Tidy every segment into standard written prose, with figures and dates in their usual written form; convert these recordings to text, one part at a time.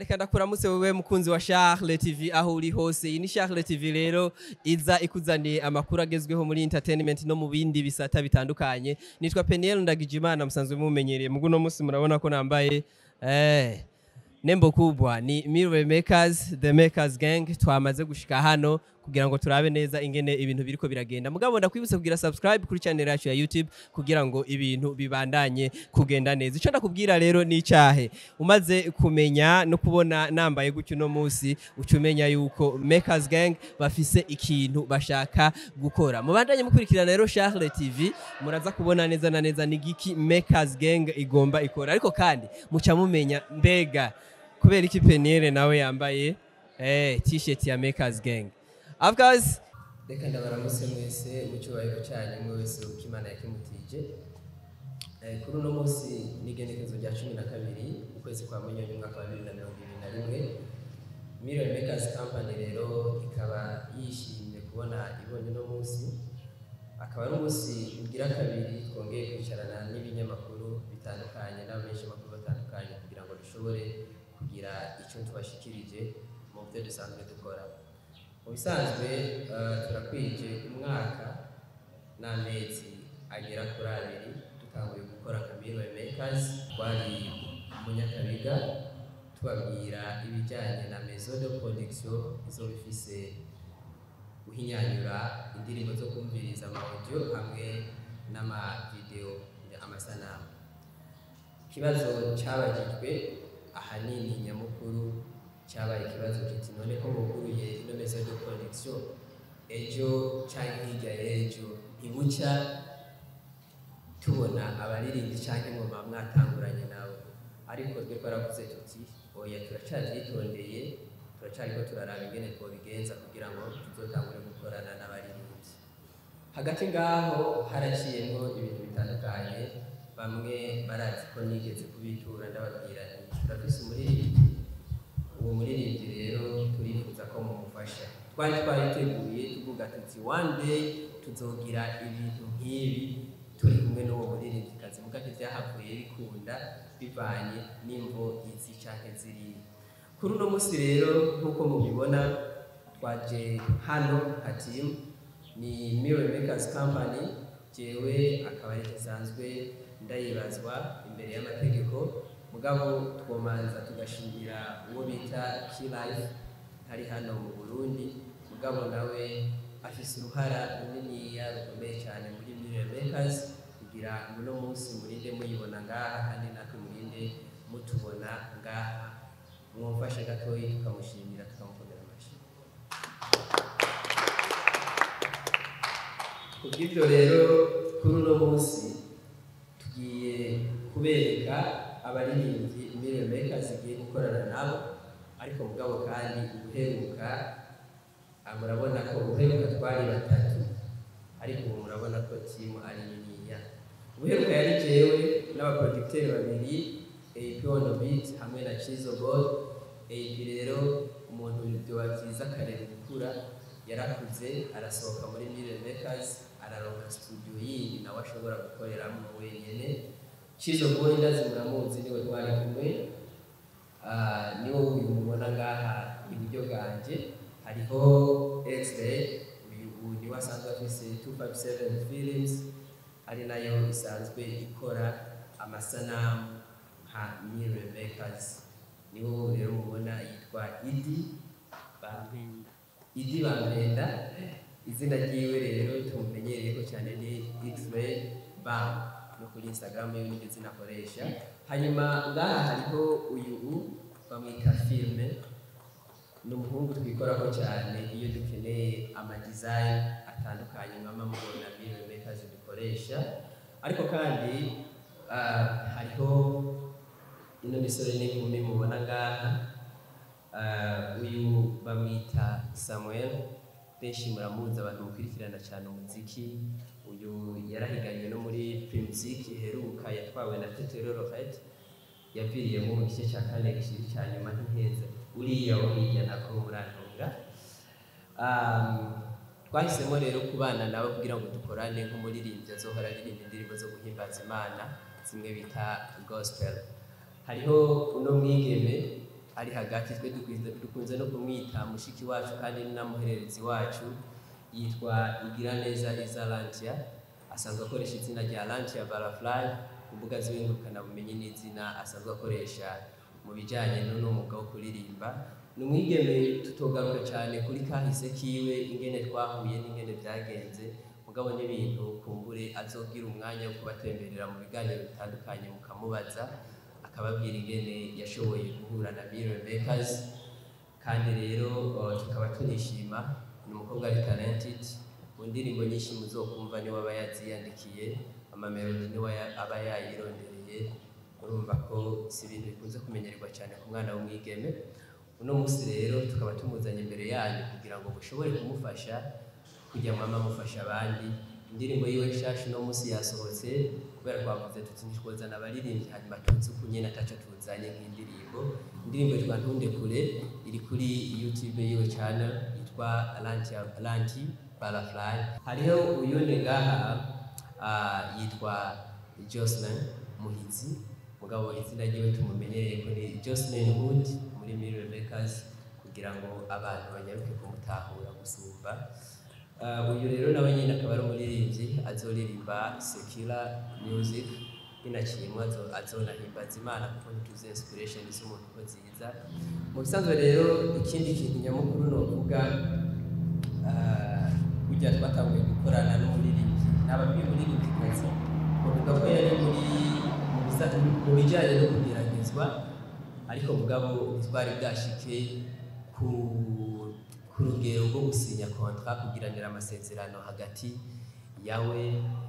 reka ndakuramutse wewe mukunzi wa Charles TV aho uri hose. Iyi ni Charles TV rero iza ikuzaniye amakuru agezweho muri entertainment no mu bindi bisata bitandukanye. Nitwa Peniel Ndagijimana, musanzwe mumenyereye. Muguno musi murabona ko nambaye nembo kubwa ni Mirror Makers, The Makers Gang. Twamaze gushika hano kugira ngo turabe neza ingene ibintu biriko biragenda. Mugabo ndakwibutsa kugira subscribe kuri channel yacu ya YouTube kugira ngo ibintu bibandanye kugenda neza. Ico ndakubwira rero ni cyahe umaze kumenya no kubona nambaye gutyo no musi ucumenya yuko Makers Gang bafise ikintu bashaka gukora. Mubandanye mukurikirana rero Charles TV muraza kubona neza na neza ni giki Makers Gang igomba ikora. Ariko kandi muca mumenya mbega kubera iki Peniel nawe yambaye t-shirt ya Makers Gang. Of course, reka ndabaramutse mwese mu cyubahiro cyanyu mwe wese ukimana yakimutije. Kuri uno munsi n'igenekerezo rya 12 ukwezi kwa Munyonyo umwaka wa 2021, Mirror Makers Company rero ikaba yishimye kubona ibonye no munsi. Akaba ari umunsi ugira kabiri twongeye kwicarana n'ibinyamakuru bitandukanye n'abenshi makuru batandukanye kugira ngo dushobore kugira icyo tubashikirije mu byo dusanzwe dukora. Ubisanzwe turakwije umwaka n'amezi agera kuri 2 dutanguye gukora Mirror Makers. Twari mu Nyakabiga tubabwira ibijyanye na maison de production izo bifise guhinyanyura indirimbo zo kumviriza ama audio hamwe n'ama video amasanamu. Ikibazo cyabagijwe ahanini nyamukuru cyabaye ikibazo kiti none ko muguruye ino maison de production ejo cyangwa hirya y'ejo ntibucya tubona abaririmbyi cyangwa mu mwatanguranye nawe. Ariko twe twaravuze tuti oya turacyazitondeye, turacyariko turaraba ingene twobigenza kugira ngo tuzotangure gukorana n'abaririmbyi. Hagati ngaho haraciyemo ibintu bitandukanye, bamwe barazi ko nigeze kubitura ndababwira nti turafise umuririmbyi. Uwo muririmbyi rero turifuza ko mumufasha. Twari twariteguye tuvuga tuti one day tuzogira ibintu nk'ibi turi kumwe n'uwo muririmbyi kazi. Muga ivyahavuye bikunda bivanye n'imvo izi canke ziri. Kuri uno munsi rero nkuko mubibona twaje hano nka team ni Mirror Makers Company. Jewe akaba ari gisanzwe ndayibazwa imbere y'amategeko. Mugabo twomanza tugashingira uwo bita K-Life hari hano mu Burundi. Mugabo nawe afise uruhara runini rukomeye cyane muri Mirror Makers kugira ngo no munsi murinde muyibona ngaha kandi natwe murinde mutubona ngaha. Mwumfashe gatoyi tukamushimira tukamukundira amashi. Kubw'ibyo rero kuri uno munsi tugiye kubereka abaririmbyi Mirror Makers igiye gukorana nabo. Ariko mugabo kandi ubuheruka murabona ko ubuheruka twari 3, ariko ubu murabona ko team ari niniya. Ubuheruka yari jewe n'abaproducteur babiri, AP on beat hamwe na Chizo God. AP rero umuntu byo byiza kare gukura yarakuze arasohoka muri Mirror Makers araronka studio yindi nawe ashobora gukoreramo wenyene. Chizo God ndazi muramuzi niwe twari kumwe. Niwo uyu mubona ngaha iburyo bwanje hariho X-Ray. Uyu ni wasanzwe afise 257 films ari nayo isanzwe ikora amasanamu nka Mirror Makers. Niwo rero mubona yitwa Idi Bambenda. Izina ryiwe rero tumumenyereye ko cyane ni X-Ray Bam no kuri Instagram yo nigeze zinakoresha. Hanyuma ngaha hariho uyu bamwita Filme, n'umuhungu twikorako cyane iyo dukeneye ama design atandukanye nk'ama mubona Mirror Makers dukoresha. Ariko kandi hariho ino misore n'inkumi mubona ngaha. Uyu bamwita Samuel, benshi muramuzi abantu mukurikirana cyane umuziki. Uyu yarahiganye no muri Primusic iheruka yatwawe na Tetero Rocket, yaviriyemo mu gice cya kane gishiri cyane nyuma ntiheze uriya wo hirya nako murantunga. Twahisemo rero kubana nawe kugira ngo dukorane nk'umuririmbyi azohora aririmba indirimbo zo guhimbaza Imana zimwe bita gospel. Hariho uno mwigeme ari hagati twe dukunze no kumwita mushiki wacu kandi n'amuhererezi wacu yitwa Igiraneza Izalantia asanzwe akoresha izina rya Lantia Butterfly ku mbuga z'ibingurukana bumenyi n'izina asanzwe akoresha mu bijyanye n'umwuga wo kuririmba. Ni umwigeme tutogaruka cyane kuri kahise kiwe ingene twahuye n'ingene byagenze mugabo n'ibintu kumbure azogira umwanya wo kubatemberera mu biganiro bitandukanye mukamubaza akababwira ingene yashoboye guhura na Miriam Makers. Kandi rero tukaba tunishima ni umukobwa ari talented mu ndirimbo nyinshi muzokumva niwe aba yaziyandikiye amamelodi niwe aba yayirondereye. Urumva ko si ibintu bikunze kumenyerwa cyane ku mwana w'umwigeme. Uno munsi rero tukaba tumuzanye imbere yanyu kugira ngo mushobore kumufasha kujya mama mufasha abandi. Indirimbo yiwe nshasha uno munsi yasohotse kubera twavuze tuti ntitwozana abaririmbyi hanyuma tuzi uko nyene ataco tuzanye nk'indirimbo. Indirimbo yitwa Ntunde Kure iri kuri YouTube yiwe channel yitwa Lanti Butterfly. Hariho uyundi ngaha yitwa Jocelyn Muhizi mugabo izina ryiwe tumumenyereye kuri Jocelyn Hood muri Miriam Makers kugira ngo abantu banyaruke kumutahura gusumba. Uyu rero nawe nyine akaba ari umuririmbyi azoririmba secular music binakimwa azonahimbaza Imana kuko ntituzi inspiration z'umuntu ko ziza. Mu bisanzwe rero ikindi kintu nyamukuru novuga kujya twatanguye gukorana n'umuririmbyi n'ababwiye umuririmbyikazi bavuga ko yari mu bijyanye no kugeragezwa ariko mugabo twari bwashike ku rugero rwo gusinya contrat kugiranira amasezerano hagati yawe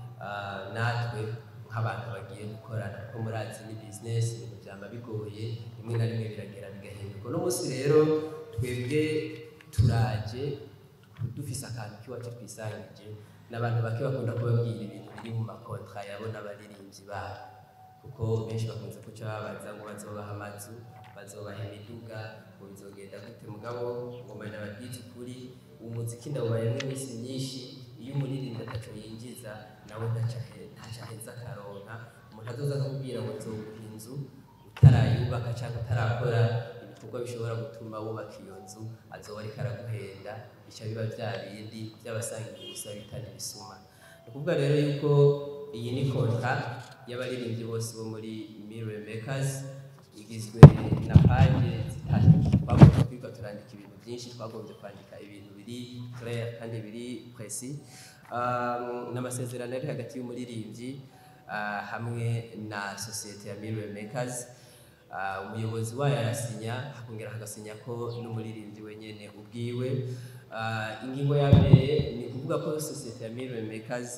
natwe nk'abantu bagiye gukorana kuko murazi ni business ibintu byama bigoye rimwe na rimwe biragera bigahinduka. Uno munsi rero twebwe turaje dufise akantu kiwacu twisangije n'abantu bake bakunda kubabwira ibintu biri mu makontra yabo n'abaririmbyi babo kuko benshi bakunze kuca babaza ngo bazobaha amazu bazobaha imiduga ngo bizogenda gute mugabo ngoma n'ababwitsi kuri umuziki ndawubayemo iminsi myinshi. Iyo umuririmbyi ataco yinjiza nawe ntacaheza akaronka umuntu azoza akubwira ngo nzoguha inzu utarayubaka cyangwa utarakora ibikorwa bishobora gutuma wubaka iyo nzu azoba ariko araguhenda bica biba bya bindi by'abasangiye gusa bitana ibisuma. Ni ukuvuga rero yuko iyi ni kontra y'abaririmbyi bose bo muri Miriam Makers igizwe na page zitatu. Twagombye kwiga turandika ibintu byinshi, twagombye kwandika ibintu biri clear kandi biri precis. N'amasezerano ari hagati y'umuririmbyi hamwe na societe ya Miriam Makers. Umuyobozi wayo arasinya hakongera hagasinya ko n'umuririmbyi wenyene ubwiwe. Ingingo ya mbere ni kuvuga ko societe ya Miriam Makers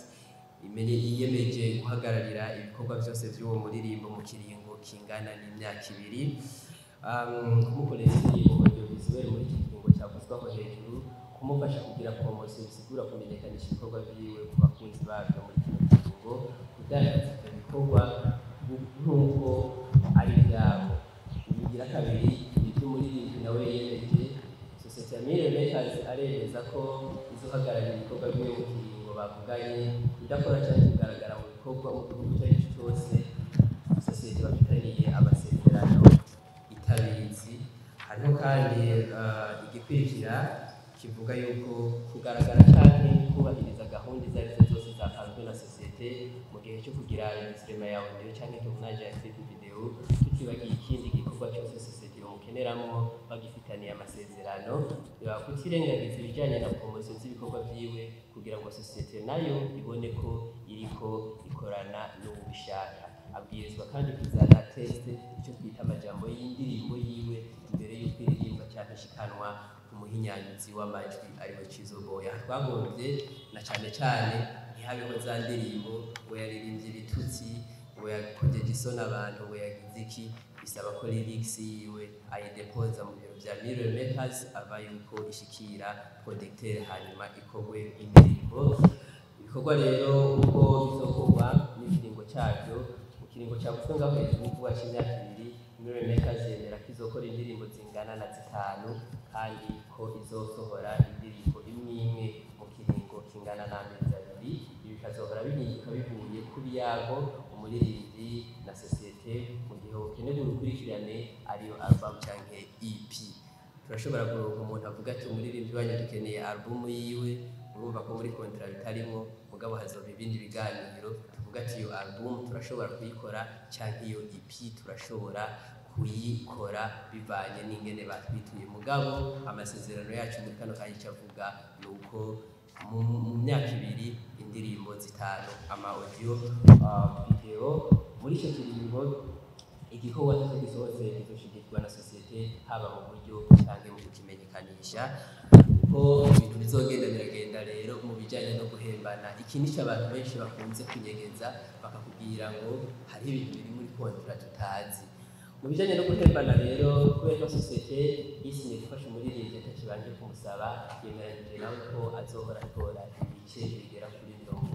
yiyemeje guhagararira ibikorwa byose by'uwo muririmbo mu kiringo kingana n'imyaka 2. Kumukoresha mu audiovisuel muri iki kiringo cyavuzwaho hejuru, kumufasha kugira promotion bisigura kumenyekanisha ibikorwa byiwe ku bakunzi babyo muri kino kiringo, kudandaza ibikorwa nk'uko ari byabo. Ibigira kabiri iby'umuririmbyi nawe yemeje societe ya Miriam Makers aremeza ko izohagararira ibikorwa byiwe mu kiringo bavuganye idakora cyane kugaragara mu bikorwa mu gihugu icyo ari cyo cyose societe bafitaniye amasezerano itabizi. Hariho kandi igikurikira kivuga yuko kugaragara cyane kubahiriza gahunda izo ari zo zose zatanzwe na societe mu gihe cyo kugira instrument ya audio cyangwa tournage ya video tutibagiye ikindi gikorwa cyose societe bamukeneramo bagifitaniye amasezerano kutirengagiza ibijyanye na promotion z'ibikorwa byiwe kugira ngo societe nayo ibone ko iriko ikorana n'ubishaka. Abwirizwa kandi kuzana test icyo twita amajambo y'indirimbo yiwe imbere y'uko iririmba cyangwa ishikanwa umuhinyanyuzi w'amajwi ariwe Chizoboya. Twagombye na cyane cyane ntihabeho za ndirimbo ngo yaririmbye ibitutsi ngo yakojeje isoni abantu ngo yagize iki. Bisaba ko lyrics yiwe ayidepoza mu biro bya Miriam Makers ava yuko ishikira producteur hanyuma ikogwe indirimbo. Ibikorwa rero uko bizokorwa n'ikiringo cyabyo mu kiringo cya gufunga hejuru kuba cy'imyaka 2 Miriam Makers yemera ko izokora indirimbo zingana na 5 kandi ko izosohora indirimbo imwe mu kiringo kingana n'amezi 2. Ibi bikazohora bihinduka bivuye ku biyago umuririmbyi na societe sosiyete mu gihe ukeneye urukurikirane ariyo album cyangwa EP. Turashobora kuronka umuntu avuga ati umuririmbyi wanyu dukeneye album yiwe, urumva ko muri contrat bitarimo, mugabo hazoba ibindi biganiro tuvuga ati iyo album turashobora kuyikora cyangwa iyo EP turashobora kuyikora bivanye n'ingene batwituye. Mugabo amasezerano yacu muri kano kanya cyavuga nuko mu myaka 2 indirimbo 5 ama audio video muri icyo kiringo igikorwa cyose kizoshigikwa na sosiyete haba mu buryo cyangwa mu kukimenyekanisha ko ibintu bizogenda biragenda. Rero mu bijyanye no guhembana, iki nico abantu benshi bakunze kunyegeza bakakubwira ngo hari ibintu biri muri kontra tutazi. Mu bijyanye no guhembana rero, kubera sosiyete yisinye gufasha umuririmbyi atakibanje kumusaba, yemeranyije nawe ko azohora akora ibice bigera kuri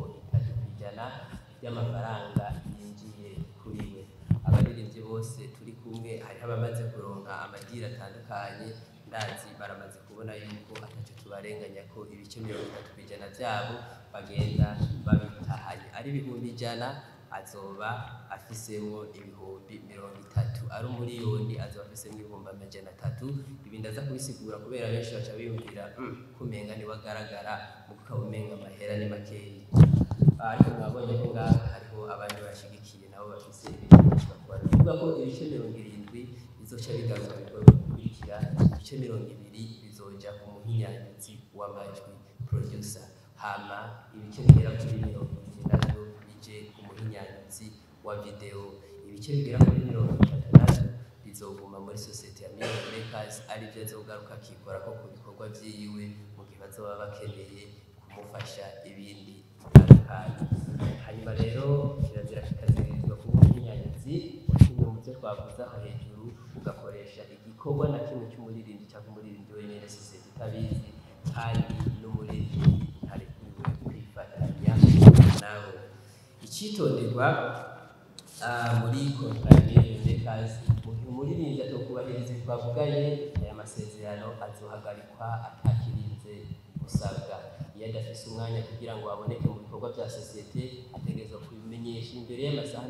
30% y'amafaranga yinjiye kuri we. Abaririmbyi bose turi kumwe hari abamaze kuronka amadira atandukanye, ndazi baramaze kubona yuko ataco tubarenganya ko ibice 30% byabo bagenda babitahanye. Ari 100 azoba afisemo ibihumbi 30, ari umuriyoni azoba afisemo ibihumbi 300. Ibi ndaza kubisigura kubera benshi baca biyumvira kumenga ni wagaragara mukabumenga amahera ni makeyi. Ariko mwabonye ko ngaha hariho abandi bashigikiye nabo bafise ibintu bakora. Bivuga ko ibice 70 bizoca bigaruka bikurikira, ibice 20 bizoja ku muhinyanyuzi w'amajwi producer, hama ibice bigera kuri 60 bije ku muhinyanyuzi wa video, ibice bigera kuri 36 bizoguma muri sosiyete ya Million Makers, ari byo azogaruka akikora ko ku bikorwa vyiwe mu gihe bazoba bakeneye kumufasha ibindi bitandukanye. Hanyuma rero kirazira kikazirizwa ku muhinyanyuzi wakimwe mu byo twavuze aho hejuru, ugakoresha igikorwa na kimwe cy'umuririmbyi cyangwa umuririmbyi wenyine sosiyete itabizi, kandi n'umuririmbyi arekuwe kwifatanya nawe. Icitonderwa muri contrat ya Million Makers, umuririmbyi atokubahiriza twavuganye aya masezerano azohagarikwa atakirinze gusabwa. Iyo adafise umwanya kugira ngo aboneke mu bikorwa bya sosiyete, ategerezwa kubimenyesha imbere y'amasaha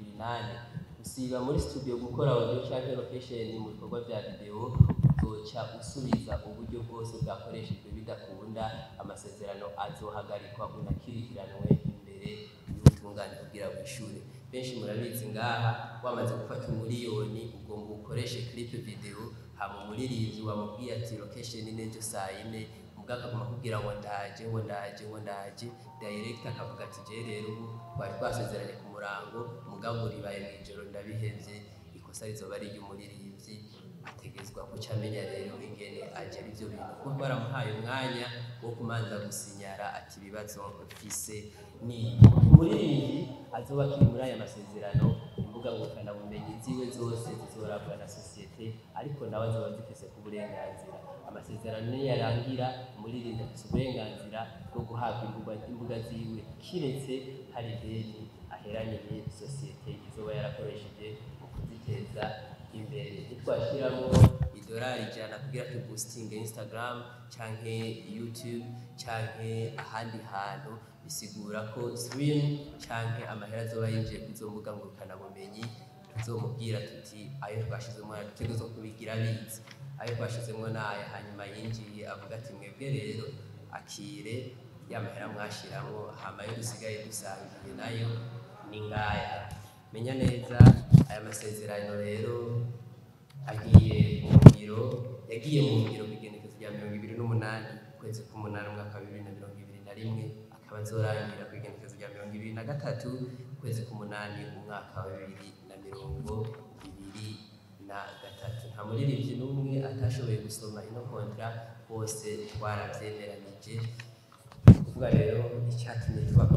28. Usiba muri studio gukora audio cyangwa location mu bikorwa bya video, uzoca usubiza uburyo bwose bwakoreshejwe bidakunda, amasezerano azohagarikwa unakirikiranwe imbere y'ubutungane kugira wishure. Benshi murabizi ngaha wamaze gufata umuriyoni ugomba ukoreshe clip video, hama umuririmbyi wamubwiye ati location n'ejo saa 4, mugaka kumakubwira ngo ndaje, direct akavuga ati je rero ubu bari twasezeranye ku murango, mugabo ribaye mu ijoro ndabihevye. Ikosa rizoba ari ry'umuririmbyi, ategezwa kuca amenya rero ingene agera ivyo bintu, kuko baramuhaye umwanya wo kumanza gusinyara ati ibibazo mfise ni umuririmbyi azoba kiri muri aya masezerano. Imbuga ngurukanabumenyi ziwe zose zizorabwa na sosiyete, ariko nawe azoba zifise ku burenganzira. Amasezerano yarangira umuririmbyi afise uburenganzira bwo guhabwa imbuga ziwe, kiretse hari deni aheraniye sosiyete izoba yarakoresheje mu kuziteza imbere. Nitwashiramo $100 kugira tu boosting Instagram canke YouTube canke ahandi hantu, bisigura ko stream canke amahera azoba yinjiye kuzo mbuga ngurukanabumenyi, tuzomubwira tuti ayo twashizemo dutegerezwa kubigira bizi, ayo twashizemo naya. Hanyuma yinjiye avuga ati mwebwe rero akire ya mahera mwashiramo, hama yo dusigaye dusangiye nayo ni ngaya. Menya neza aya masezerano rero yagiye mu ngiro kugenekezo rya 28 kwezi k'umunani umwaka 2021, akaba azorangira kugenekezo rya 2023 kwezi k'umunani umwaka wa 2023. Nta muririmbyi n'umwe atashoboye gusoma ino kontra, bose twarabyemeranije. Kuvuga rero icyatumye tuba